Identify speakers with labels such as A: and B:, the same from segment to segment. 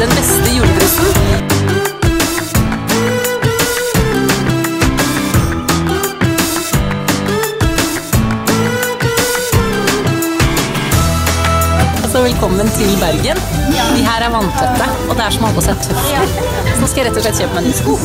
A: den beste julepressen. Altså, velkommen til Bergen. De her vanntette, og det som å ha på seg tøfler. Så nå skal jeg rett og slett kjøpe meg nye sko.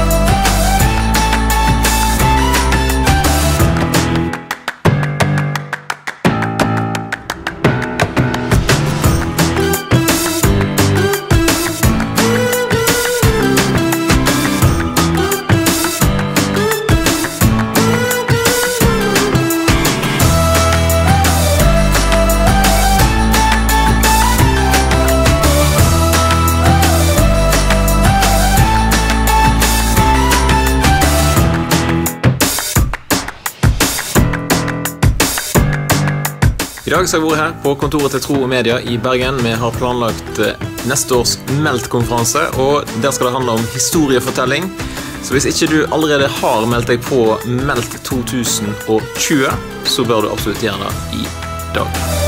B: I dag så har jeg vært her på kontoret til Tro Medier i Bergen. Vi har planlagt neste års MELT-konferanse, og der skal det handle om historiefortelling. Så hvis ikke du allerede har meldt deg på MELT 2020, så bør du absolutt gjøre det i dag.